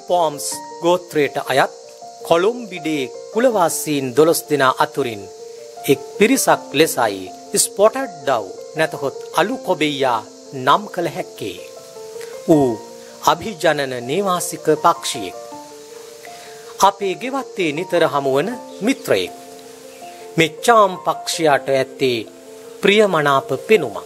පෝම්ස් ගෝත්‍රයට අයත් කොළොම්බිඩේ කුලවාසීන් 12 දෙනා අතුරින් එක් පිරිසක් ලෙසයි ස්පොටඩ් ඩව් නැතහොත් අලු කොබෙයියා නම් කළ හැක්කේ. ඌ අභිජනන නේවාසික පක්ෂියෙක්. අපේ ගෙවත්තේ නිතර හමුවන මිත්‍රයෙක්. මේ චාම් පක්ෂියාට ඇත්තේ ප්‍රියමනාප පෙනුමක්.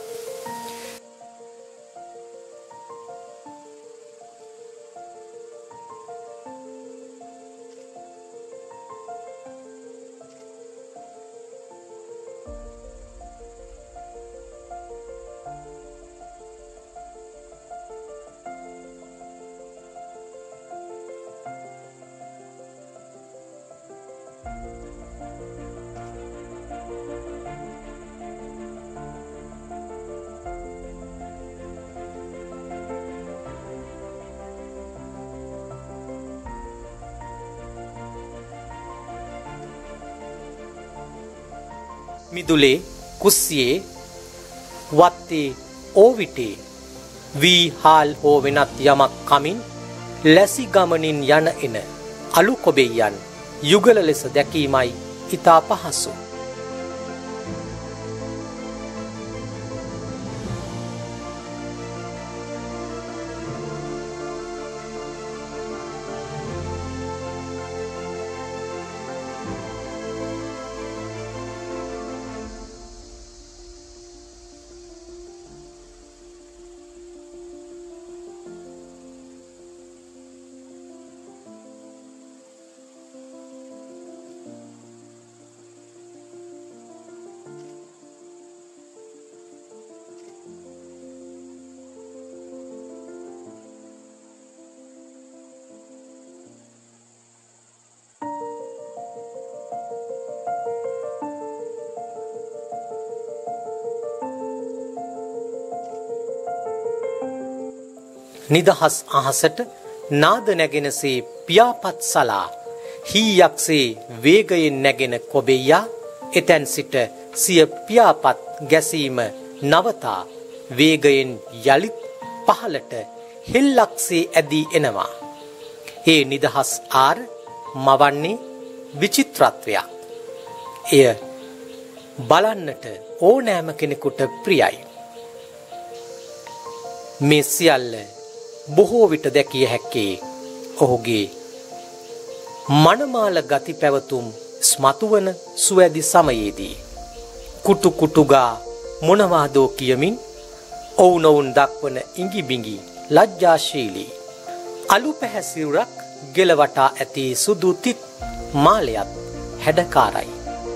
මිදුලේ කුස්සියේ වත්තේ ඕවිටේ වී හාල් හෝ වෙනත් යමක් කමින් ලැසි ගමනින් යන එන අලු කොබෙයියන් යුගල ලෙස දැකීමයි ඉතා පහසු. නිදහස් අහසට නාද නැගෙනසේ පියාපත් සලා හීයක්සේ වේගයෙන් නැගෙන කොබෙයියා එතැන් සිට සිය පියාපත් ගැසීම නවතා වේගයෙන් යලිත් පහළට හෙල්ලක්සේ ඇදී එනවා. ඒ නිදහස් ආර මවන්නේ විචිත්‍රත්වයක්. එය බලන්නට ඕනෑම කෙනෙකුට ප්‍රියයි. මේ සියල්ල බොහෝ විට දැකිය හැක්කේ ඔහුගේ මනමාල ගති පැවතුම් ස්මතුවන සුවැදි සමයේදී. කුටු කුටුගා මොනවාදෝ කියමින් ඔවුනොවුන් දක්වන ඉඟිබිඟි ලජ්ජාශීලී අලු පැහැසිරුරක් ගෙලවටා ඇති සුදු තිත් මාලයත් හැඩකාරයි.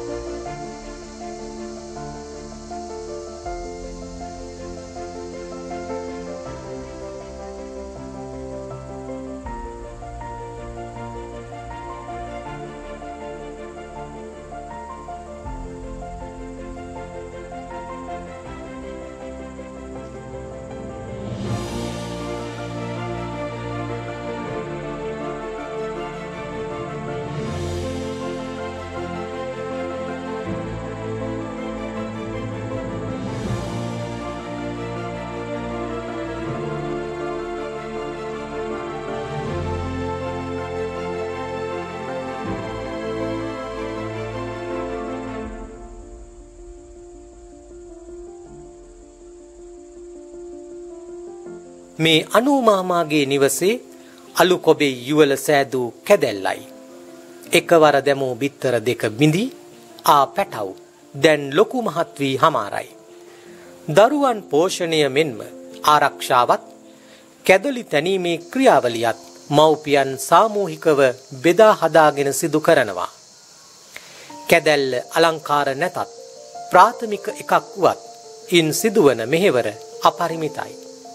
මේ අනුමාමාගේ නිවසේ අලු කොබේ යුවල සෑදූ කැදැල්ලයි. එකවර දැමූ බිත්තර දෙක බිඳි ආ පැටව් දැන් ලොකු මහත් වී හමාරයි. දරුවන් පෝෂණය මෙන්ම ආරක්ෂාවත් කැදලි තැනීමේ ක්‍රියාවලියත් මව්පියන් සාමූහිකව බෙදා හදාගෙන සිදු කරනවා. කැදැල්ල අලංකාර නැතත් ප්‍රාථමික එකක් වුවත් ඉන් සිදුවන මෙහෙවර අපරිමිතයි.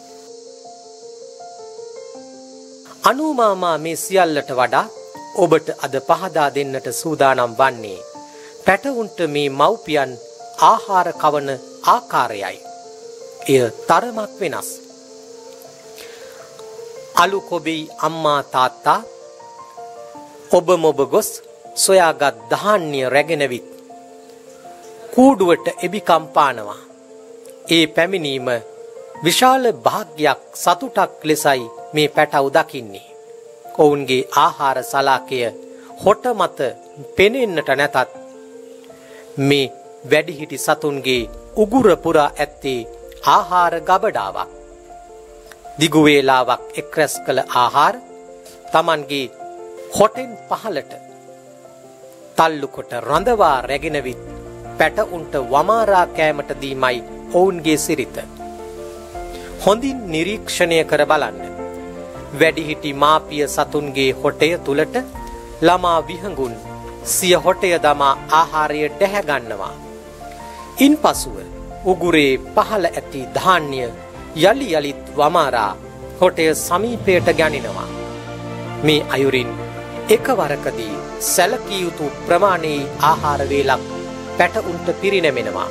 අනුමාමා මේ සියල්ලට වඩා ඔබට අද පහදා දෙන්නට සූදානම් වන්නේ පැටවුන්ට මේ මව්පියන් ආහාර කවන ආකාරයයි. එය තරමක් වෙනස්. අලු කොබෙයි අම්මා තාත්තා ඔබ මොබ ගොස් සොයාගත් ධාන්‍ය රැගෙන විත් කූඩුවට එබිකම් පානවා. ඒ පැමිණීම විශාල භාග්යක් සතුටක් ලෙසයි මේ පැටව් දකින්නේ. ඔවුන්ගේ ආහාර සලාකය හොට මත පෙනෙන්නට නැතත් මේ වැඩිහිටි සතුන්ගේ උගුර පුරා ඇත්තේ ආහාර ගබඩාවක්. දිගු වේලාවක් එක්රැස් කළ ආහාර Tamanගේ හොටෙන් පහලට තල්ලු කොට රඳවා රැගෙන විත් පැටඋන්ට වමාරා කෑමට දීමයි ඔවුන්ගේ සිරිත. හොඳින් නිරීක්ෂණය කර බලන්න. වැඩිහිටි මාපිය සතුන්ගේ හොටය තුලට ළමා විහඟුන් සිය හොටය දමා ආහාරය ඩැහැ ගන්නවා. ඉන්පසුව උගුරේ පහළ ඇති ධාන්‍ය යලි යලිත් වමාරා හොටය සමීපයට ගැනිනවා. මේ අයුරින් එකවරකදී සැලකිය යුතු ප්‍රමාණයේ ආහාර වේලක් පැටඋන්ට පිරිනැමෙනවා.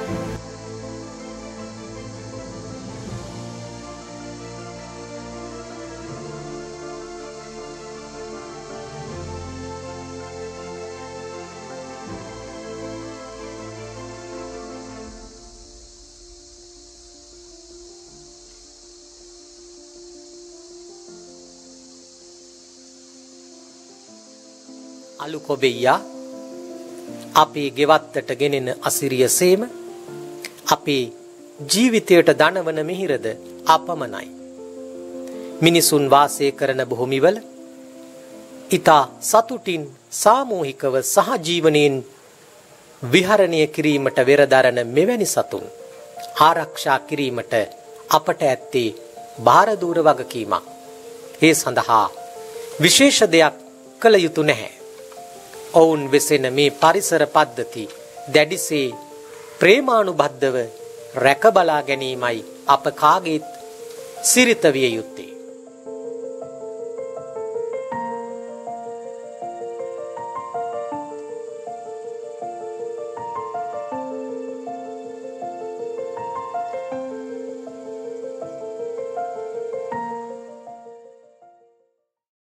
අලු කොබෙයියා අපේ ගෙවත්තට ගෙනෙන අසිරිය සේම අපේ ජීවිතයට දනවන මිහිරද අපමණයි. මිනිසුන් වාසය කරන භූමිවල ඊතා සතුටින් සාමූහිකව සහජීවනයෙන් විහරණය කිරීමට වෙරදරන මෙවැනි සතුන් ආරක්ෂා කිරීමට අපට ඇත්තේ භාරදූර වගකීමක්. ඒ සඳහා විශේෂ දෙයක් කළ යුතු නැහැ. ඔවුන් වෙසෙන මේ පරිසර පද්ධති දැඩිසේ ප්‍රේමානුබද්ධව රැකබලා ගැනීමයි අප කාගේත් සිරිත විය යුත්තේ.